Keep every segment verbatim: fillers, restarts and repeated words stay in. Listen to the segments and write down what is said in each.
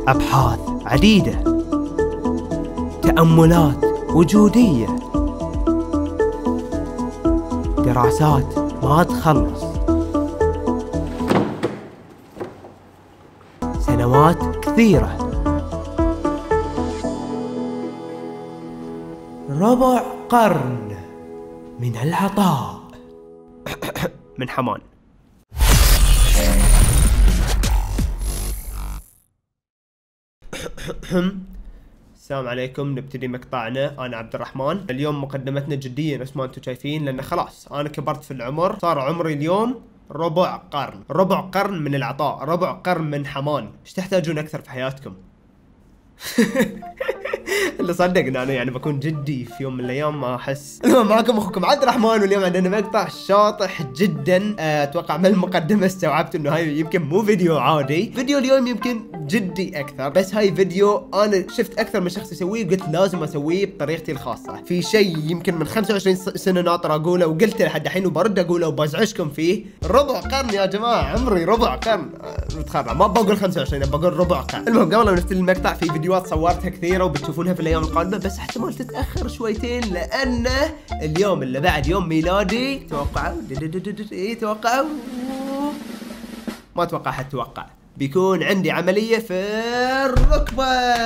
أبحاث عديدة، تأملات وجودية، دراسات ما تخلص، سنوات كثيرة، ربع قرن من العطاء. من حمان. السلام عليكم، نبتدي مقطعنا. انا عبد الرحمن. اليوم مقدمتنا جدية نفس ما انتم شايفين، لان خلاص انا كبرت في العمر، صار عمري اليوم ربع قرن، ربع قرن من العطاء، ربع قرن من حمان. ايش تحتاجون اكثر في حياتكم؟ اللي صدق ان انا يعني بكون جدي في يوم من الايام ما احس. المهم معكم اخوكم عبد الرحمن، واليوم عندنا مقطع شاطح جدا. اتوقع من المقدمه استوعبت انه هاي يمكن مو فيديو عادي، فيديو اليوم يمكن جدي اكثر، بس هاي فيديو انا شفت اكثر من شخص يسويه وقلت لازم اسويه بطريقتي الخاصه. في شيء يمكن من خمسة وعشرين سنه ناطر اقوله وقلته لحد الحين وبرد اقوله وبزعجكم فيه. ربع قرن يا جماعه، عمري ربع قرن. متخرع، ما بقول خمسة وعشرين، بقول ربع قرن. المهم قبل ما نبتدي المقطع، في فيديوهات صورتها كثيره وبتشوفونها في الايام القادمه، بس احتمال تتاخر شويتين لانه اليوم اللي بعد يوم ميلادي. توقعوا ايه توقعوا ما اتوقع حتوقع بيكون عندي عملية في الركبة.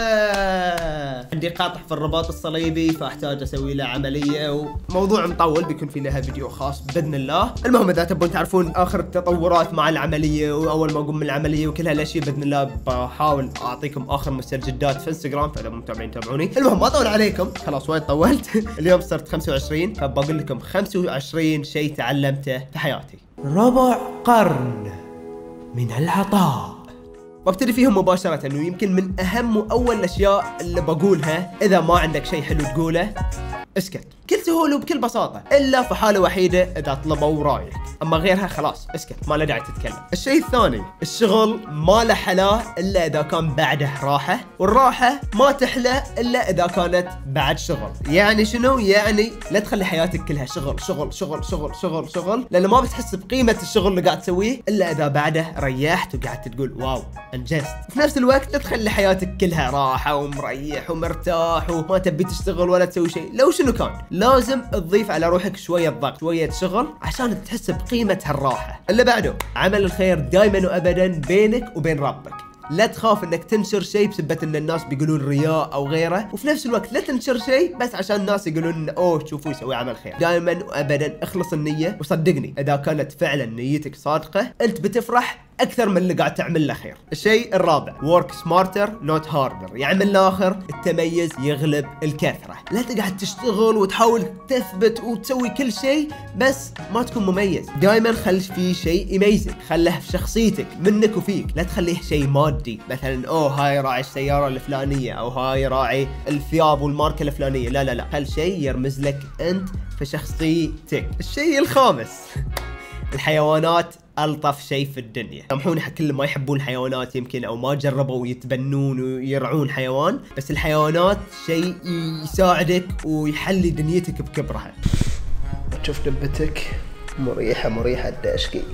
عندي قطع في الرباط الصليبي، فاحتاج اسوي له عملية، وموضوع مطول بيكون في لها فيديو خاص باذن الله. المهم اذا تبون تعرفون اخر التطورات مع العملية واول ما اقوم من العملية وكل هالاشياء باذن الله، بحاول اعطيكم اخر مستجدات في انستغرام، فاذا مو متابعين تابعوني. المهم ما اطول عليكم، خلاص وايد طولت. اليوم صرت خمسة وعشرين، فبقول لكم خمسة وعشرين شيء تعلمته في حياتي. ربع قرن من العطاء. ببتدي فيهم مباشرة، انه يمكن من اهم واول الاشياء اللي بقولها، اذا ما عندك شيء حلو تقوله اسكت، بكل سهولة وبكل بساطة، الا في حالة وحيدة اذا طلبوا رايك، اما غيرها خلاص اسكت، ما له داعي تتكلم. الشيء الثاني، الشغل ما له حلا الا اذا كان بعده راحة، والراحة ما تحلى الا اذا كانت بعد شغل. يعني شنو؟ يعني لا تخلي حياتك كلها شغل شغل شغل شغل شغل شغل، لانه ما بتحس بقيمة الشغل اللي قاعد تسويه الا اذا بعده ريحت وقعدت تقول واو انجزت. في نفس الوقت لا تخلي حياتك كلها راحة ومريح ومرتاح وما تبي تشتغل ولا تسوي شيء. لو شنو كان لازم تضيف على روحك شوية ضغط، شوية شغل، عشان تحس بقيمة هالراحة. اللي بعده، عمل الخير دائما وابدا بينك وبين ربك. لا تخاف انك تنشر شيء بسبة ان الناس بيقولون رياء او غيره، وفي نفس الوقت لا تنشر شيء بس عشان الناس يقولون اوه شوفوا يسوي عمل خير. دائما وابدا اخلص النية، وصدقني اذا كانت فعلا نيتك صادقة انت بتفرح اكثر من اللي قاعد تعمل له خير. الشيء الرابع، work smarter not harder. يعني من الاخر التميز يغلب الكثرة. لا تقعد تشتغل وتحاول تثبت وتسوي كل شيء بس ما تكون مميز. دائما خل في شيء يميزك، خله في شخصيتك منك وفيك، لا تخليه شيء مادي، مثلا اوه هاي راعي السيارة الفلانية او هاي راعي الثياب والماركة الفلانية. لا لا لا، خل شيء يرمز لك انت في شخصيتك. الشيء الخامس، الحيوانات ألطف شيء في الدنيا. سامحوني حق كل ما يحبون الحيوانات يمكن او ما جربوا يتبنون ويرعون حيوان، بس الحيوانات شيء يساعدك ويحلي دنيتك بكبرها. تشوف دبتك مريحة مريحة الداشكي.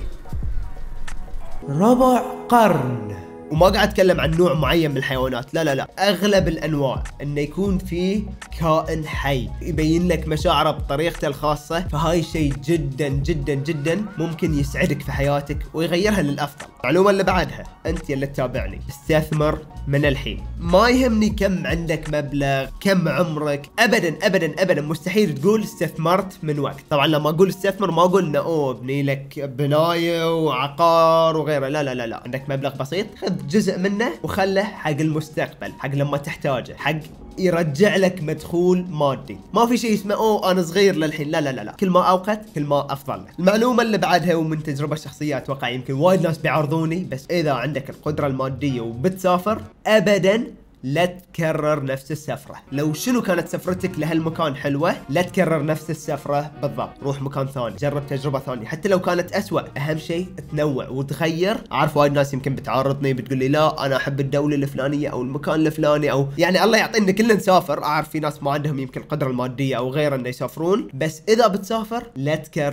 ربع قرن، وما قاعد اتكلم عن نوع معين من الحيوانات، لا لا لا، اغلب الانواع، انه يكون فيه كائن حي يبين لك مشاعره بطريقته الخاصه، فهاي شيء جدا جدا جدا ممكن يسعدك في حياتك ويغيرها للافضل. المعلومه اللي بعدها، انت يلي تتابعني، استثمر من الحين. ما يهمني كم عندك مبلغ، كم عمرك، ابدا ابدا ابدا مستحيل تقول استثمرت من وقت. طبعا لما اقول استثمر ما اقول انه اوه ابني لك بنايه وعقار وغيره، لا لا لا لا، عندك مبلغ بسيط خذ جزء منه وخله حق المستقبل، حق لما تحتاجه، حق يرجع لك مدخول مادي. ما في شيء اسمه اوه انا صغير للحين، لا لا لا لا، كل ما اوقت كل ما افضل لك. المعلومه اللي بعدها ومن تجربه شخصيه، اتوقع يمكن وايد ناس بيعارضوني، بس اذا عندك القدره الماديه وبتسافر، ابدا لا تكرر نفس السفرة. لو شنو كانت سفرتك لهالمكان حلوة، لا تكرر نفس السفرة بالضبط، روح مكان ثاني، جرب تجربة ثانية حتى لو كانت أسوأ. أهم شيء تنوع وتغير. أعرف وايد ناس يمكن بتعارضني بتقول لي لا أنا أحب الدولة الفلانية أو المكان الفلاني، أو يعني الله يعطينا كلنا نسافر. أعرف في ناس ما عندهم يمكن القدرة المادية أو غيره إنه يسافرون، بس إذا بتسافر لا تكرر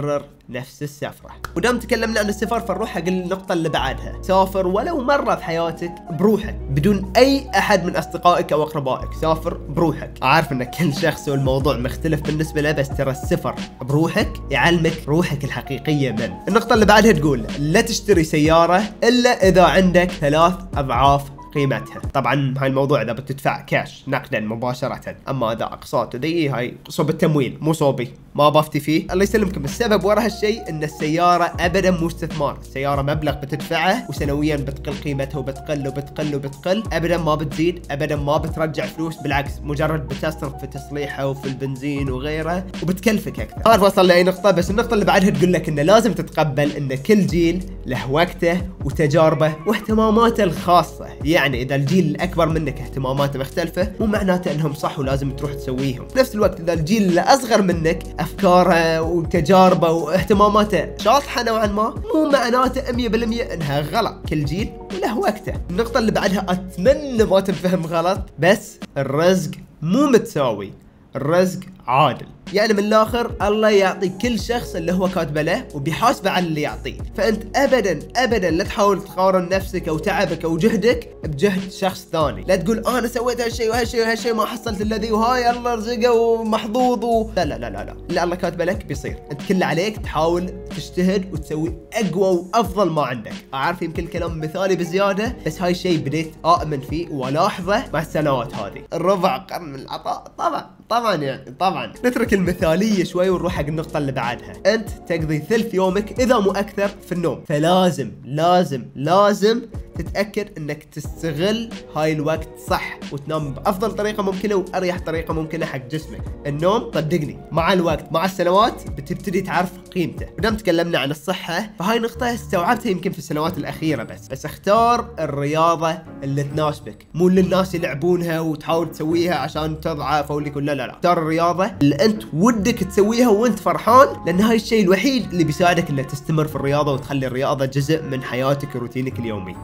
نفس السفرة. ودام تكلمنا عن السفر فنروح حق النقطة اللي بعدها. سافر ولو مرة في حياتك بروحك بدون أي أحد من أصدقائك أو أقربائك. سافر بروحك. أعرف أن كل شخص والموضوع مختلف بالنسبة له، بس ترى السفر بروحك يعلمك روحك الحقيقية من. النقطة اللي بعدها تقول لا تشتري سيارة إلا إذا عندك ثلاث أضعاف قيمتها. طبعا هاي الموضوع اذا بتدفع كاش نقدا مباشرة، اما اذا اقساط ودي هاي صوب التمويل مو صوبي، ما بفتي فيه. الله يسلمكم. السبب ورا هالشيء ان السيارة ابدا مو استثمار، السيارة مبلغ بتدفعه وسنويا بتقل قيمتها وبتقل وبتقل وبتقل، ابدا ما بتزيد، ابدا ما بترجع فلوس، بالعكس مجرد بتصرف في تصليحها وفي البنزين وغيره وبتكلفك اكثر. ما اعرف وصل لاي نقطة، بس النقطة اللي بعدها تقول لك انه لازم تتقبل ان كل جيل له وقته وتجاربه واهتماماته الخاصة. يعني اذا الجيل الاكبر منك اهتماماته مختلفة مو معناته انهم صح ولازم تروح تسويهم. في نفس الوقت اذا الجيل الاصغر منك افكاره وتجاربه واهتماماته شاطحة نوعا ما، مو معناته مية بالمية انها غلط. كل جيل وله وقته. النقطة اللي بعدها اتمنى ما تنفهم غلط، بس الرزق مو متساوي، الرزق عادل. يعني من الاخر الله يعطي كل شخص اللي هو كاتبه له وبيحاسبه على اللي يعطيه، فانت ابدا ابدا لا تحاول تقارن نفسك او تعبك او جهدك بجهد شخص ثاني. لا تقول انا سويت هالشيء وهالشيء وهالشيء ما حصلت الذي وهاي الله رزقه ومحظوظ و... لا لا لا لا لا اللي الله كاتبه لك بيصير. انت كل عليك تحاول تجتهد وتسوي اقوى وافضل ما عندك. اعرف يمكن الكلام مثالي بزياده، بس هاي الشيء بديت اؤمن فيه والاحظه مع السنوات هذه. الربع قرن من العطاء طبعا طبعا يعني طبعا. نترك المثاليه شوي ونروح حق النقطه اللي بعدها. انت تقضي ثلث يومك اذا مو اكثر في النوم، فلازم لازم لازم تتاكد انك تستغل هاي الوقت صح وتنام بافضل طريقه ممكنه واريح طريقه ممكنه حق جسمك. النوم صدقني مع الوقت مع السنوات بتبتدي تعرف قيمته. ودام تكلمنا عن الصحه فهاي نقطه استوعبتها يمكن في السنوات الاخيره، بس بس اختار الرياضه اللي تناسبك، مو اللي الناس يلعبونها وتحاول تسويها عشان تضعف او اللي يقول لا لا لا. اختار الرياضه اللي انت ودك تسويها وانت فرحان، لان هاي الشيء الوحيد اللي بيساعدك انك تستمر في الرياضه وتخلي الرياضه جزء من حياتك وروتينك اليومي.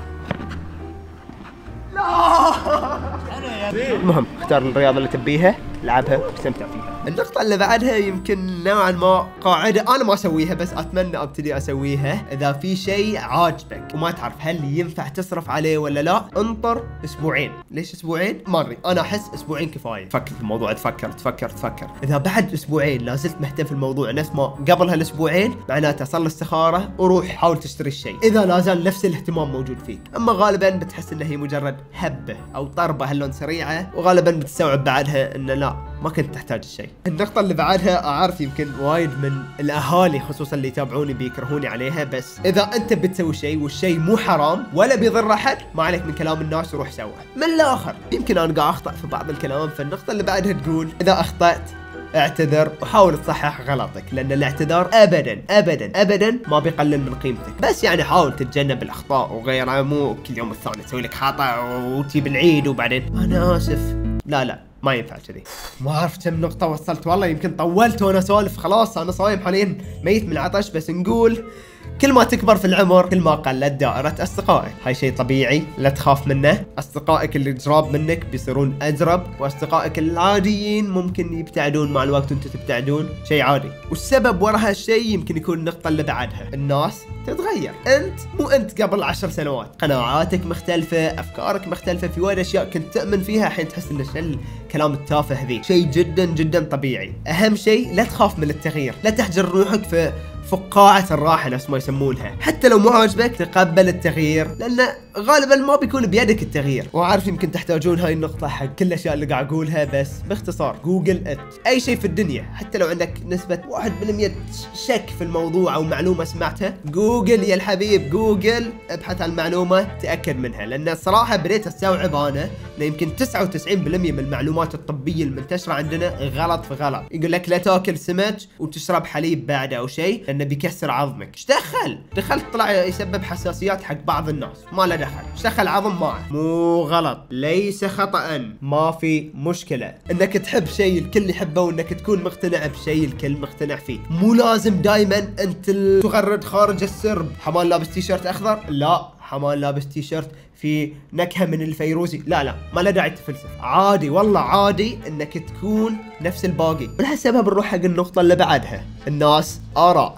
المهم اختار الرياضة اللي تبيها، العبها واستمتع فيها. النقطة اللي بعدها يمكن نوعا ما قاعدة أنا ما أسويها بس أتمنى أبتدي أسويها. إذا في شيء عاجبك وما تعرف هل ينفع تصرف عليه ولا لا، انطر أسبوعين. ليش أسبوعين؟ ما أدري، أنا أحس أسبوعين كفاية. فكر في الموضوع، تفكر تفكر تفكر. إذا بعد أسبوعين لازلت مهتم في الموضوع نفس ما قبل هالأسبوعين، معناته صل الاستخارة وروح حاول تشتري الشيء إذا لا زال نفس الاهتمام موجود فيك. أما غالبا بتحس إن هي مجرد هبة أو طربة هاللون سريعة، وغالبا بتستوعب بعدها إن لا ما كنت تحتاج الشيء. النقطة اللي بعدها أعرف يمكن وايد من الأهالي خصوصا اللي يتابعوني بيكرهوني عليها، بس إذا أنت بتسوي شيء والشيء مو حرام ولا بيضر أحد، ما عليك من كلام الناس وروح سوه. من الآخر يمكن أنا قاعد أخطأ في بعض الكلام، فالنقطة اللي بعدها تقول إذا أخطأت اعتذر وحاول تصحح غلطك، لان الاعتذار ابدا ابدا ابدا ما بيقلل من قيمتك، بس يعني حاول تتجنب الاخطاء وغيرها، مو كل يوم الثاني تسوي لك خطا وتجيب العيد وبعدين انا اسف. لا لا ما ينفع كذي. ما اعرف كم نقطة وصلت والله، يمكن طولت وانا اسولف. خلاص انا صايم حاليا ميت من العطش. بس نقول كل ما تكبر في العمر كل ما قلت دائرة أصدقائك. هاي شيء طبيعي لا تخاف منه. أصدقائك اللي جراب منك بيصيرون أجرب، وأصدقائك العاديين ممكن يبتعدون مع الوقت وأنت تبتعدون، شيء عادي. والسبب ورا هالشيء يمكن يكون النقطة اللي بعدها، الناس تتغير. أنت مو أنت قبل عشر سنوات، قناعاتك مختلفة، أفكارك مختلفة، في وايد أشياء كنت تؤمن فيها الحين تحس إن شو الكلام التافه ذي. شيء جدا جدا طبيعي. أهم شيء لا تخاف من التغيير، لا تحجر روحك في فقاعة الراحة نفس ما يسمونها. حتى لو مو عاجبك تقبل التغيير، لأن غالبا ما بيكون بيدك التغيير. وعارف يمكن تحتاجون هاي النقطة حق كل الأشياء اللي قاعد أقولها، بس باختصار جوجل إت أي شيء في الدنيا، حتى لو عندك نسبة واحد بالمية شك في الموضوع أو معلومة سمعتها، جوجل يا الحبيب جوجل، ابحث عن المعلومة تأكد منها. لأن الصراحة بديت أستوعب أنا إن يمكن تسعة وتسعين بالمية من المعلومات الطبية المنتشرة عندنا غلط في غلط. يقول لك لا تاكل سمك وتشرب حليب بعده أو شيء لأنه بيكسر عظمك. ايش دخل؟ دخلت طلع يسبب حساسيات حق بعض الناس، ما له دخل. ايش دخل عظم معه؟ مو غلط، ليس خطأ، ما في مشكلة. انك تحب شيء الكل يحبه وانك تكون مقتنع بشيء الكل مقتنع فيه. مو لازم دائما انت تغرد خارج السرب. حمال لابس تيشيرت اخضر؟ لا، حمال لابس تيشيرت في نكهة من الفيروزي، لا لا ما له داعي تفلسف. عادي والله عادي انك تكون نفس الباقي. ولهالسبب نروح حق النقطة اللي بعدها، الناس آراء.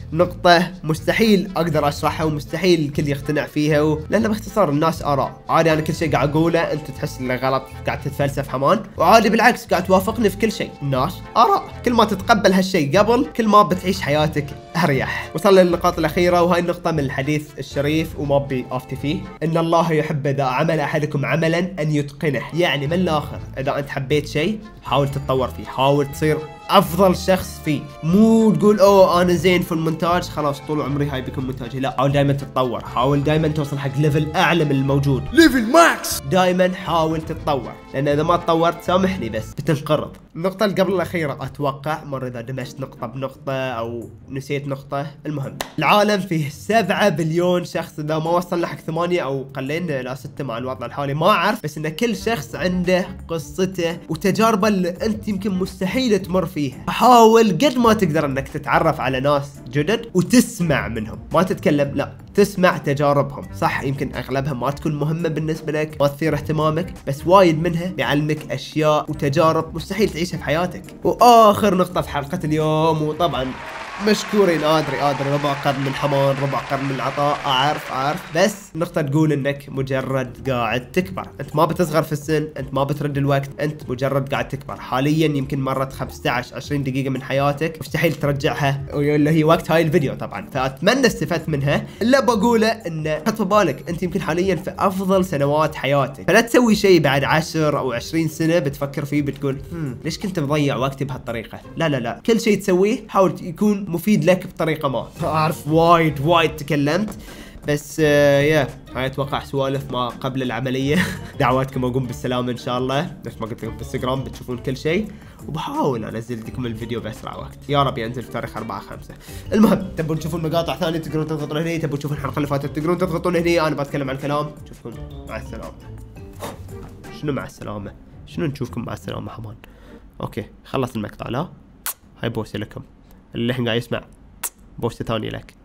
نقطة مستحيل اقدر اشرحها ومستحيل الكل يقتنع فيها و... لان باختصار الناس اراء. عادي انا كل شيء قاعد اقوله انت تحس انه غلط قاعد تتفلسف حمان، وعادي بالعكس قاعد توافقني في كل شيء. الناس اراء، كل ما تتقبل هالشيء قبل كل ما بتعيش حياتك اريح. وصلنا للنقاط الاخيرة وهاي النقطة من الحديث الشريف وما ابي افتي فيه. ان الله يحب اذا عمل احدكم عملا ان يتقنه، يعني من الاخر اذا انت حبيت شيء حاول تتطور فيه، حاول تصير افضل شخص فيه، مو تقول اوه انا زين في المونتاج خلاص طول عمري هاي بيكون مونتاجي، لا حاول دائما تتطور، حاول دائما توصل حق ليفل اعلى من الموجود، ليفل ماكس، دائما حاول تتطور، لان اذا ما تطورت سامحني بس بتنقرض. النقطة اللي قبل الأخيرة أتوقع مرة إذا دمجت نقطة بنقطة أو نسيت نقطة، المهم العالم فيه سبعة بليون شخص، إذا ما وصلنا حق ثمانية أو قلينا إلى ستة مع الوضع الحالي ما أعرف، بس إن كل شخص عنده قصته وتجاربه اللي أنت يمكن مستحيل تمر فيها. حاول قد ما تقدر إنك تتعرف على ناس جدد وتسمع منهم، ما تتكلم، لا تسمع تجاربهم. صح يمكن أغلبها ما تكون مهمة بالنسبة لك، ما تثير اهتمامك، بس وايد منها بيعلمك أشياء وتجارب مستحيل تعيشها في حياتك. واخر نقطة في حلقة اليوم، وطبعا مشكورين ادري ادري ربع قرن من حمان ربع قرن من العطاء، اعرف اعرف بس نقطة تقول انك مجرد قاعد تكبر، انت ما بتصغر في السن، انت ما بترد الوقت، انت مجرد قاعد تكبر. حاليا يمكن مرت خمسة عشر عشرين دقيقة من حياتك مستحيل ترجعها اللي هي وقت هاي الفيديو طبعا، فاتمنى استفدت منها. اللي بقوله انه حط في بالك انت يمكن حاليا في افضل سنوات حياتك، فلا تسوي شيء بعد عشر او عشرين سنة بتفكر فيه بتقول هم ليش كنت مضيع وقتي بهالطريقة. لا لا لا، كل شيء تسويه حاول يكون مفيد لك بطريقة ما. اعرف وايد وايد تكلمت بس آه يا هاي اتوقع سوالف ما قبل العملية. دعواتكم اقوم بالسلامة ان شاء الله، نفس ما قلت لكم في انستغرام بتشوفون كل شيء، وبحاول انزل لكم الفيديو باسرع وقت، يا رب ينزل في تاريخ أربعة خمسة. المهم تبون تشوفون مقاطع ثانية تقدرون تضغطون هني، تبون تشوفون الحلقة اللي فاتت تقدرون تضغطون هني، انا بتكلم عن الكلام. نشوفكم مع السلامة. شنو مع السلامة؟ شنو نشوفكم مع السلامة حمان؟ اوكي خلص المقطع، لا هاي بوسة لكم اللي الحين قاعد يسمع، بوسة ثانية لك.